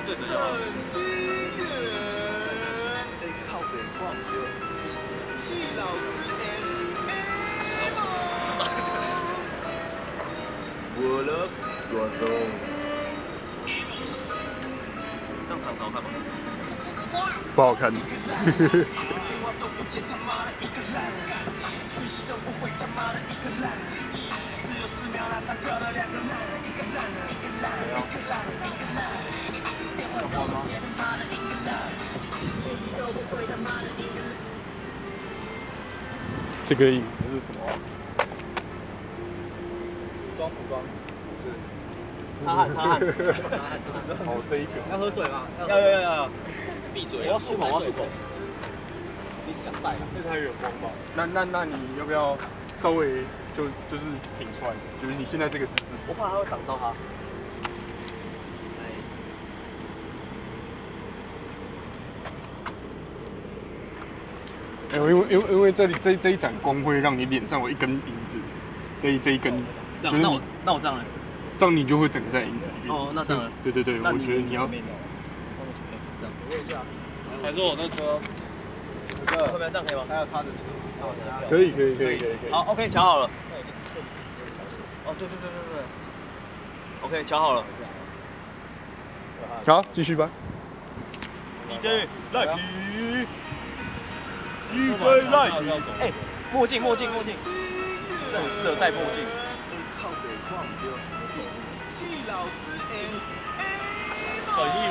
对着就好。 神经元，哎，靠北看唔到，季老师 and Amos， 我了，多松。 这样躺好看吗？ 不好看。这个影子是什么？ 装补装，是。擦汗擦汗。 哦，这一个。 要喝水吗？要。闭嘴！我要漱口，我要漱口。你讲晒了， 这太远光吧？那你要不要稍微就是挺出来，就是你现在这个姿势？ 我怕它会挡到它。 因为这里这一盏光会让你脸上有一根影子，这一根。 这样，那我这样呢？ 这样你就会整个在影子里面。 哦，那这样。 对，我觉得你要。 这样。我问一下。 还是我那车？ 后面这样可以吗？ 还有他的可以。 好 ，OK， 调好了。哦，对。OK， 调好了。 好，继续吧。 DJ 赖皮。DJ 赖皮。哎，墨镜，这很适合戴墨镜。 靠北看唔到，季老师 and Amos。